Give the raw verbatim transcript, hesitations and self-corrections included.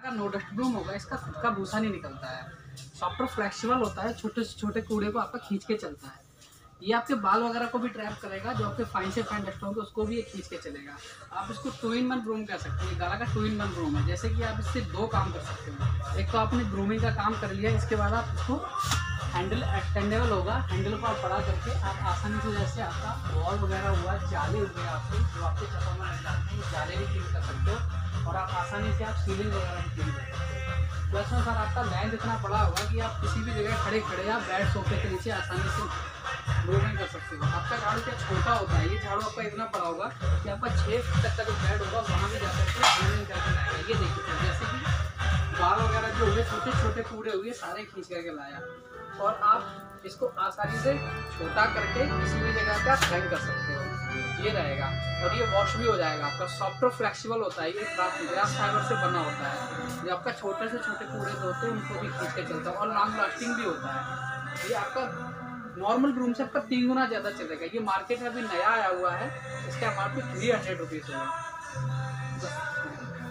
का no dust broom होगा, इसका खुद का भूसा नहीं निकलता है, सॉफ्ट और फ्लेक्सिबल होता है, छोटे से छोटे कूड़े को आपका खींच के चलता है। ये आपके बाल वगैरह को भी ट्रैप करेगा, जो आपके फाइन से फाइन डस्ट होंगे उसको भी ये खींच के चलेगा। आप इसको टू इन वन ब्रूम कह सकते हैं, गाला का टू इन वन ब्रूम है। जैसे कि आप इससे दो काम कर सकते हो, एक तो आपने ब्रूमिंग का काम कर लिया, इसके बाद आप इसको हैंडल एक्सटेंडेबल होगा, हैंडल को आप बड़ा करके आप आसानी से, जैसे आपका वॉल वगैरह हुआ, जाले हुए आपके जो आपके छतों में लग जाते हैं, जाले भी क्लीन कर सकते हो, और आप आसानी से आप सीलिंग वगैरह भी क्लीन कर सकते हो। प्लस में सर आपका लैंड इतना बड़ा होगा कि आप किसी भी जगह खड़े खड़े आप बेड सोफे के नीचे आसानी से ब्रूमिंग कर सकते हो। आपका झाड़ू क्या छोटा होता है, ये झाड़ू आपका इतना बड़ा होगा कि आपका छः फीट तक का जो बेड होगा वहाँ भी जा सकते हो ब्रूमिंग करके लाएगा। ये देखिए जैसे कि बाल वगैरह जो हुए, छोटे छोटे कूड़े हुए, सारे खींच करके लाया, और आप इसको आसानी से छोटा करके किसी भी जगह पे आप हैंग कर सकते हो। ये रहेगा, और ये वॉश भी हो जाएगा आपका, सॉफ्ट और फ्लेक्सिबल होता है, ये ग्रास फाइबर से बना होता है, जो आपका छोटे से छोटे कूड़े होते हैं उनको भी खींच के चलता है, और लॉन्ग लास्टिंग भी होता है। ये आपका नॉर्मल ब्रूम से आपका तीन गुना ज़्यादा चलेगा। ये मार्केट में अभी नया आया हुआ है, इसका M R P three hundred rupees होगा।